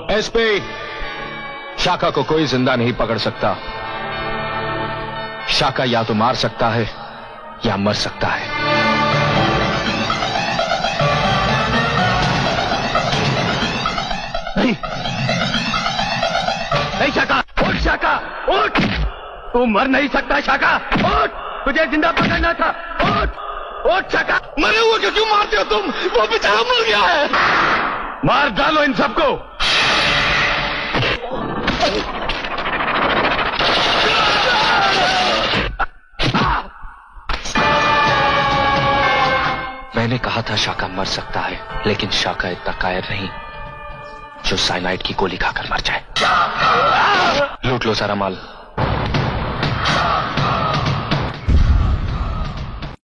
SP, शाका को कोई जिंदा नहीं पकड़ सकता। शाका या तो मार सकता है या मर सकता है। नहीं, नहीं शाका, उठ शाका, उठ। तू मर नहीं सकता शाका, उठ। तुझे जिंदा पकड़ना था, उठ, उठ शाका। मरे हुए को क्यों मारते हो तुम? वो बेचारा मर गया है। मार डालो इन सबको। मैंने कहा था शाका मर सकता है, लेकिन शाका इतना कायर नहीं जो साइनाइड की गोली खाकर मर जाए। लूट लो सारा माल।